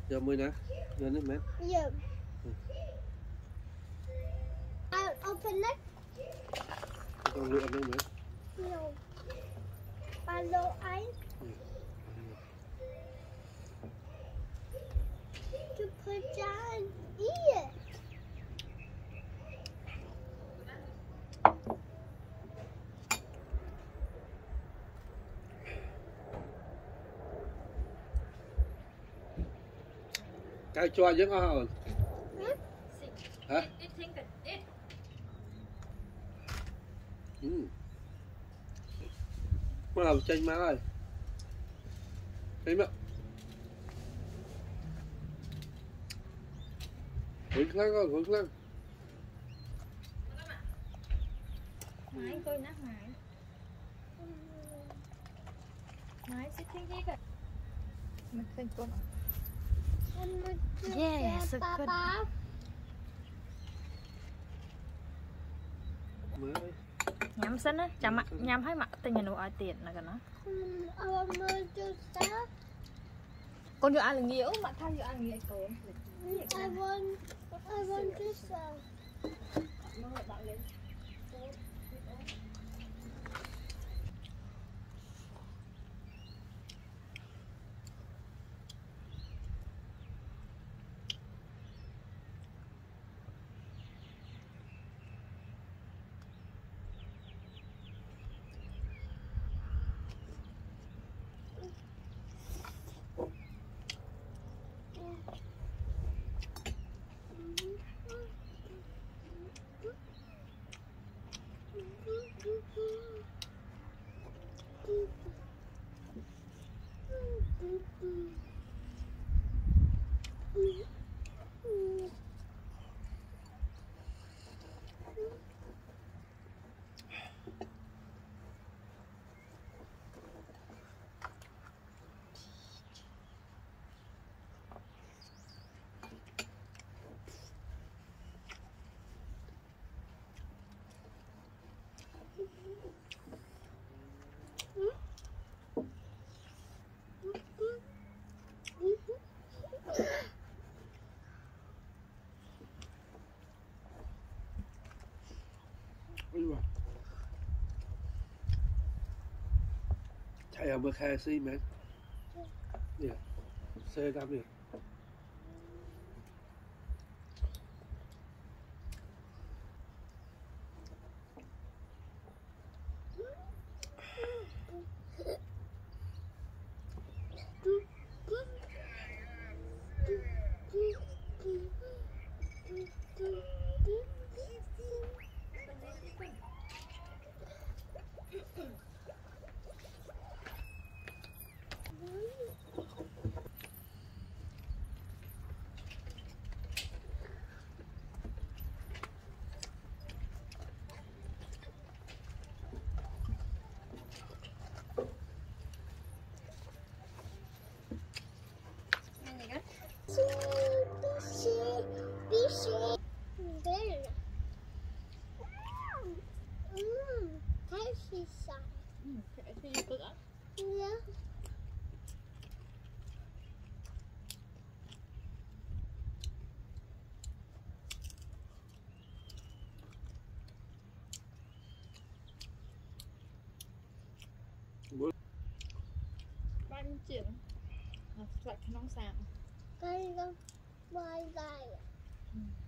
Giờ mới nè, giờ nước mát. Giờ. I'll open it. Con lựa nước mát. No. Hello, to put down here. Cái cho chứ có hả? Hả? Có làm chanh má ơi. Thấy mà. Hứng lắm con, hứng lắm. Máy coi nát máy. Máy sẽ thích cái cái. Mình xem con. Yeah, so good. Nhắm xinh á, chả mặt nhắm thấy mặt tình nhân ai tiền là cái nó. Con vô ăn là nhiều mà thay vô ăn nhiều tốn. I want this. Chạy ở bờ khe xí mẹ. Nè, xe đạp nè. Ban chuyện lại cái nông sản Cái vai dài.